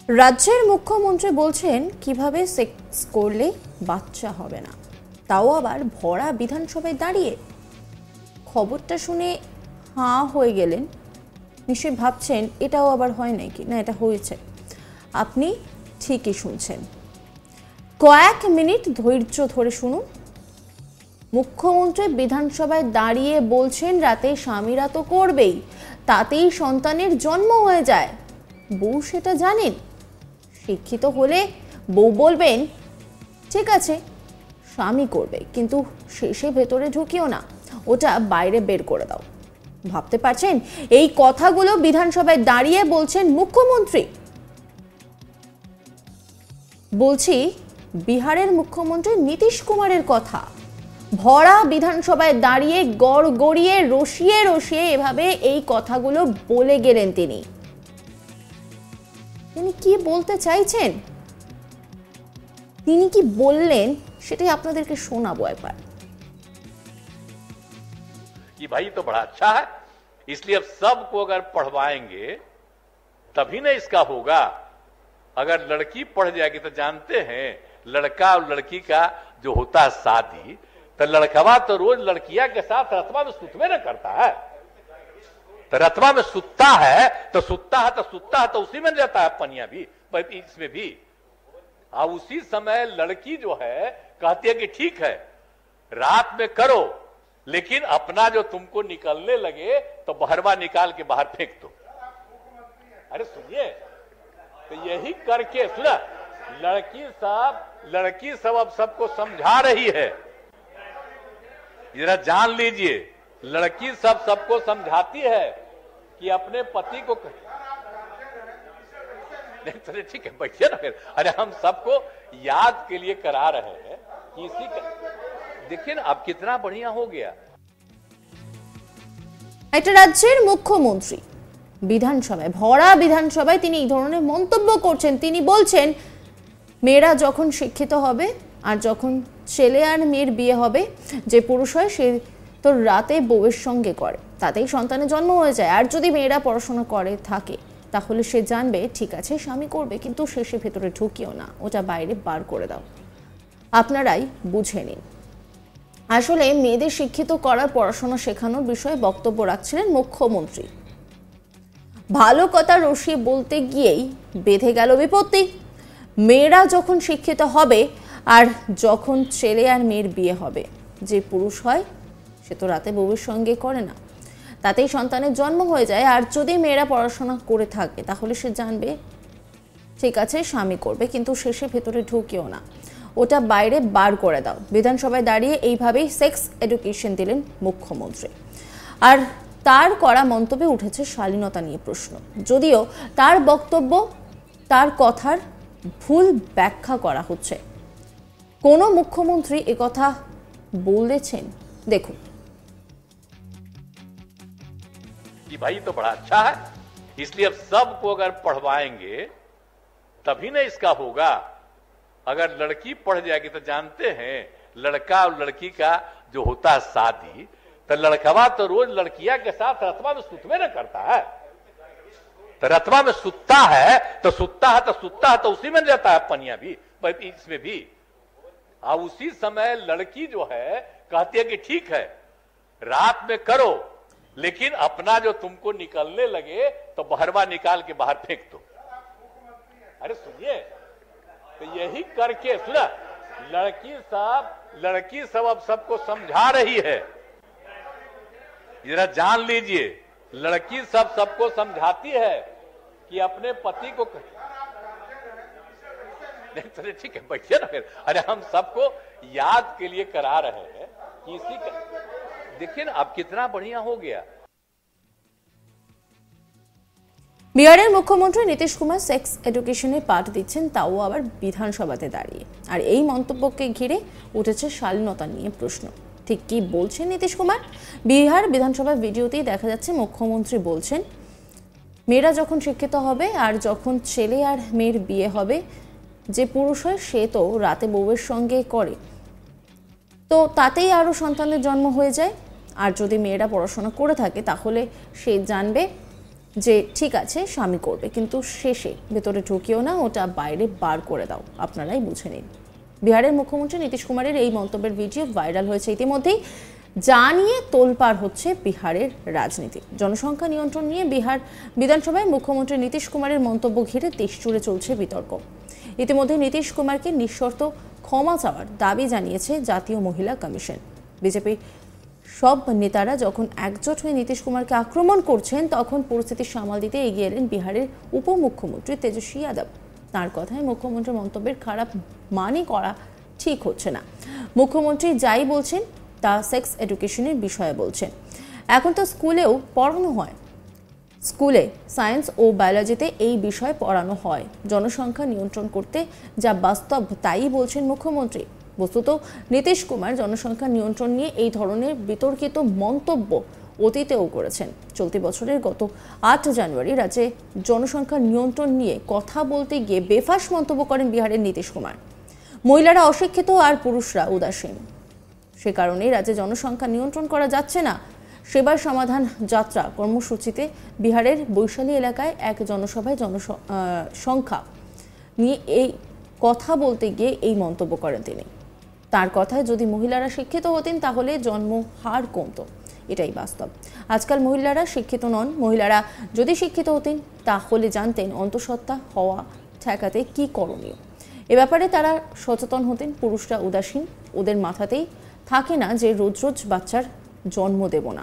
রাজ্যের মুখ্যমন্ত্রী বলছেন কিভাবে সেক্স করলে বাচ্চা হবে না, তাও আবার ভরা বিধানসভায় দাঁড়িয়ে। খবরটা শুনে হাঁ হয়ে গেলেন। নিশ্চয়ই ভাবছেন এটাও আবার হয় নাকি। না, এটা হয়েছে। আপনি ঠিকই শুনছেন। কয়েক মিনিট ধৈর্য ধরে শুনুন। মুখ্যমন্ত্রী বিধানসভায় দাঁড়িয়ে বলছেন রাতে স্বামীরা তো করবেই, তাতেই সন্তানের জন্ম হয়ে যায়। বউ সেটা জানেন। শিক্ষিত হলে বউ বলবেন ঠিক আছে স্বামী করবে, কিন্তু শেষে ভেতরে ঢুকিও না, ওটা বাইরে বের করে দাও। ভাবতে পারছেন এই কথাগুলো বিধানসভায় দাঁড়িয়ে বলছেন মুখ্যমন্ত্রী। বলছি বিহারের মুখ্যমন্ত্রী নীতিশ কুমারের কথা। ভরা বিধানসভায় দাঁড়িয়ে গড় গড়িয়ে রসিয়ে রসিয়ে এভাবে এই কথাগুলো বলে গেলেন তিনি। তিনি কি বলতে চাইছেন, তিনি কি বললেন, সেটাই আপনাদেরকে শোনাবো একবার। कि भाई तो बड़ा अच्छा है, इसलिए अब सबको अगर पढ़वाएंगे तभी ना इसका होगा। अगर लड़की पढ़ जाएगी तो जानते हैं लड़का और लड़की का जो होता है शादी, तो लड़कवा तो रोज लड़किया के साथ रतवा में सुतवे न करता है। तो रतवा में सुतता है तो उसी में रहता है पनिया भी, इसमें भी। अब उसी समय लड़की जो है कहती है कि ठीक है रात में करो, लेकिन अपना जो तुमको निकलने लगे तो बहरवा निकाल के बाहर फेंक दो। अरे सुनिए, तो यही करके सुना लड़की सब अब सबको समझा रही है। जरा जान लीजिए, लड़की सबको समझाती है कि अपने पति को चलिए ठीक है बैठिए ना फिर। अरे हम सबको याद के लिए करा रहे हैं कि इसी देखिए ना अब कितना बढ़िया हो गया। একটা রাজ্যের মুখ্যমন্ত্রী বিধানসভায়, ভরা বিধানসভায় তিনি এই ধরনের মন্তব্য করছেন। তিনি বলছেন মেয়েরা যখন শিক্ষিত হবে আর যখন ছেলে আর মেয়ের বিয়ে হবে, যে পুরুষ হয় সে তো রাতে বউয়ের সঙ্গে করে, তাতেই সন্তানের জন্ম হয়ে যায়। আর যদি মেয়েরা পড়াশোনা করে থাকে তাহলে সে জানবে ঠিক আছে স্বামী করবে, কিন্তু শেষে ভেতরে ঢুকিও না, ওটা বাইরে বার করে দাও। আপনারাই বুঝে নিন। আসলে মেয়েদের শিক্ষিত করার, পড়াশোনা শেখানোর বিষয়ে বক্তব্য রাখছিলেন মুখ্যমন্ত্রী। ভালো কথা রসিয়ে বলতে গিয়েই বেঁধে গেল বিপত্তি। মেয়েরা যখন শিক্ষিত হবে আর যখন ছেলে আর মেয়ের বিয়ে হবে, যে পুরুষ হয় সে তো রাতে বউয়ের সঙ্গে করে না, তাতেই সন্তানের জন্ম হয়ে যায়। আর যদি মেয়েরা পড়াশোনা করে থাকে তাহলে সে জানবে ঠিক আছে স্বামী করবে, কিন্তু শেষে ভেতরে ঢুকিও না, ওটা বাইরে বার করে দাও। বিধানসভায় দাঁড়িয়ে এইভাবেই সেক্স এডুকেশন দিলেন মুখ্যমন্ত্রী। আর তার করা মন্তব্যে উঠেছে শালীনতা নিয়ে প্রশ্ন, যদিও তার বক্তব্য, তার কথার ভুল ব্যাখ্যা করা হচ্ছে। কোন মুখ্যমন্ত্রী একথা বলেছেন দেখুন। कि भाई तो बड़ा अच्छा है, इसलिए अब सबको अगर पढ़वाएंगे तभी ना इसका होगा। अगर लड़की पढ़ जाएगी तो जानते हैं लड़का और लड़की का जो होता है शादी, तो लड़कवा तो रोज लड़किया के साथ रतवा में सुतवे न करता है। तो रतवा में सुतता है तो उसी में रहता है पनिया भी, इसमें भी। अब उसी समय लड़की जो है कहती है कि ठीक है रात में करो, लेकिन अपना जो तुमको निकलने लगे तो बहरवा निकाल के बाहर फेंक दो। अरे सुनिए, तो यही करके सुना लड़की सब अब सबको समझा रही है। जरा जान लीजिए, लड़की सबको समझाती है कि अपने पति को चलिए ठीक है बैठिए ना फिर। अरे हम सबको याद के लिए करा रहे हैं कि इसी देखिए ना अब कितना बढ़िया हो गया। বিহারের মুখ্যমন্ত্রী নীতিশ কুমার সেক্স এডুকেশনে পাঠ দিচ্ছেন, তাও আবার বিধানসভাতে দাঁড়িয়ে। আর এই মন্তব্যকে ঘিরে উঠেছে শালীনতা নিয়ে প্রশ্ন। ঠিক কি বলছেন নীতিশ কুমার? বিহার বিধানসভার ভিডিওতেই দেখা যাচ্ছে মুখ্যমন্ত্রী বলছেন মেয়েরা যখন শিক্ষিত হবে আর যখন ছেলে আর মেয়ের বিয়ে হবে, যে পুরুষ হয় সে তো রাতে বউয়ের সঙ্গে করে, তো তাতেই আরো সন্তানের জন্ম হয়ে যায়। আর যদি মেয়েরা পড়াশোনা করে থাকে তাহলে সে জানবে যে ঠিক আছে স্বামী করবে, কিন্তু শেষে ভেতরে ঢুকিও না, ওটা বাইরে বার করে দাও, আপনারাই বুঝে নিন। বিহারের মুখ্যমন্ত্রী নীতিশ কুমারের এই মন্তব্যের ভিডিও ভাইরাল হয়েছে ইতিমধ্যেই, যা নিয়ে তোলপাড় হচ্ছে বিহারের রাজনীতি। জনসংখ্যা নিয়ন্ত্রণ নিয়ে বিহার বিধানসভায় মুখ্যমন্ত্রী নীতিশ কুমারের মন্তব্য ঘিরে দেশ জুড়ে চলছে বিতর্ক। ইতিমধ্যে নীতিশ কুমারকে নিঃশর্ত ক্ষমা চাওয়ার দাবি জানিয়েছে জাতীয় মহিলা কমিশন। বিজেপি সব নেতারা যখন একজোট হয়ে নীতিশ কুমারকে আক্রমণ করছেন, তখন পরিস্থিতি সামাল দিতে এগিয়ে এলেন বিহারের উপমুখ্যমন্ত্রী তেজস্বী যাদব। তার কথায় মুখ্যমন্ত্রীর মন্তব্যের খারাপ মানে করা ঠিক হচ্ছে না। মুখ্যমন্ত্রী যাই বলছেন তা সেক্স এডুকেশনের বিষয়ে বলছেন। এখন তো স্কুলেও পড়ানো হয়, স্কুলে সায়েন্স ও বায়োলজিতে এই বিষয় পড়ানো হয়। জনসংখ্যা নিয়ন্ত্রণ করতে যা বাস্তব তাই বলছেন মুখ্যমন্ত্রী। বস্তুত নীতিশ কুমার জনসংখ্যা নিয়ন্ত্রণ নিয়ে এই ধরনের বিতর্কিত মন্তব্য অতীতেও করেছেন। চলতি বছরের গত 8 জানুয়ারি রাজ্যে জনসংখ্যা নিয়ন্ত্রণ নিয়ে কথা বলতে গিয়ে বেফাঁস মন্তব্য করেন বিহারের নীতিশ কুমার। মহিলারা অশিক্ষিত আর পুরুষরা উদাসীন, সে কারণেই রাজ্যে জনসংখ্যা নিয়ন্ত্রণ করা যাচ্ছে না। সেবার সমাধান যাত্রা কর্মসূচিতে বিহারের বৈশালী এলাকায় এক জনসভায় জনসংখ্যা নিয়ে এই কথা বলতে গিয়ে এই মন্তব্য করেন তিনি। তার কথায় যদি মহিলারা শিক্ষিত হতেন তাহলে জন্ম হার কমতো, এটাই বাস্তব। আজকাল মহিলারা শিক্ষিত নন। মহিলারা যদি শিক্ষিত হতেন তাহলে জানতেন অন্তঃসত্ত্বা হওয়া ঠেকাতে কি করণীয়। এ ব্যাপারে তারা সচেতন হতেন। পুরুষরা উদাসীন, ওদের মাথাতেই থাকে না যে রোজ রোজ বাচ্চার জন্ম দেব না।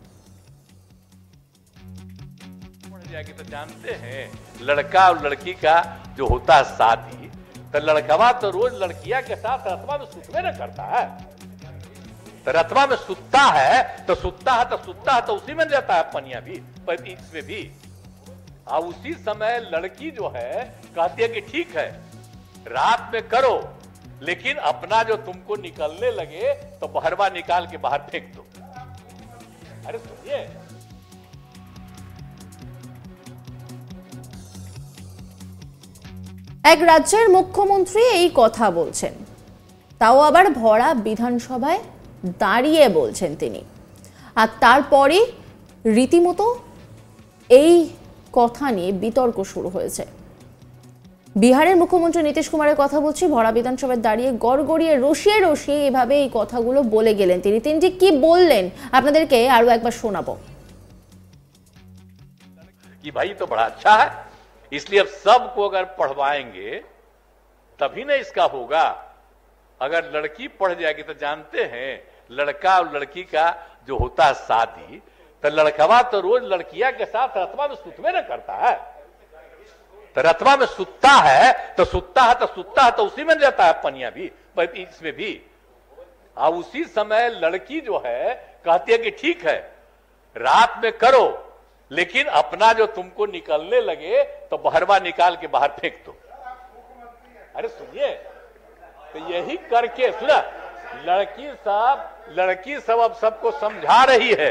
तो जानते हैं लड़का और लड़की का जो होता है शादी, तो लड़कवा तो रोज लड़किया के साथ रतवा में सुतवे न करता है। तो रतवा में सुतता है तो उसी में रहता है पनिया भी, इसमें भी। और उसी समय लड़की जो है कहती है कि ठीक है रात में करो, लेकिन अपना जो तुमको निकलने लगे तो बहरवा निकाल के बाहर फेंक दो। अरे सुनिए, এক রাজ্যের মুখ্যমন্ত্রী এই কথা বলছেন, তাও আবার ভরা বিধানসভায় দাঁড়িয়ে বলছেন তিনি। আর তারপরে রীতিমতো এই কথা নিয়ে বিতর্ক শুরু হয়েছে। বিহারের মুখ্যমন্ত্রী নীতিশ কুমারের কথা বলছি, ভরা বিধানসভায় দাঁড়িয়ে গড়গড়িয়ে রসিয়ে রসিয়ে এভাবে এই কথাগুলো বলে গেলেন তিনি। তিনি ঠিক কি বললেন আপনাদেরকে আরো একবার শোনাবো। कि भाई तो बड़ा अच्छा है, इसलिए अब सबको अगर पढ़वाएंगे तभी ना इसका होगा। अगर लड़की पढ़ जाएगी तो जानते हैं लड़का और लड़की का जो होता है शादी, तो लड़कवा तो रोज लड़किया के साथ रतवा में सुतवे न करता है। तो रतवा में सुतता है तो उसी में रहता है पनिया भी, इसमें भी। और उसी समय लड़की जो है कहती है कि ठीक है रात में करो, लेकिन अपना जो तुमको निकलने लगे तो बहरवा निकाल के बाहर फेंक दो। अरे सुनिए, तो यही करके सुना, लड़की सब अब सबको समझा रही है।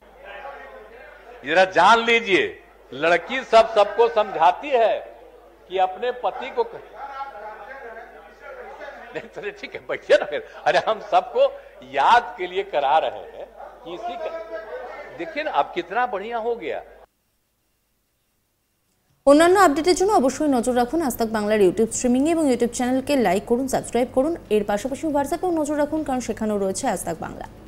जरा जान लीजिए, लड़की सबको समझाती है कि अपने पति को नहीं, ठीक है बैठिए ना फिर। अरे हम सबको याद के लिए करा रहे हैं कि इसी का देखिए ना अब कितना बढ़िया हो गया। অন্যান্য আপডেটের জন্য অবশ্যই নজর রাখুন আজ তাক বাংলার ইউটিউব স্ট্রিমিং এবং ইউটিউব চ্যানেলকে লাইক করুন, সাবস্ক্রাইব করুন। এর পাশাপাশি হোয়াটসঅ্যাপেও নজর রাখুন, কারণ সেখানেও রয়েছে আজ তাক বাংলা।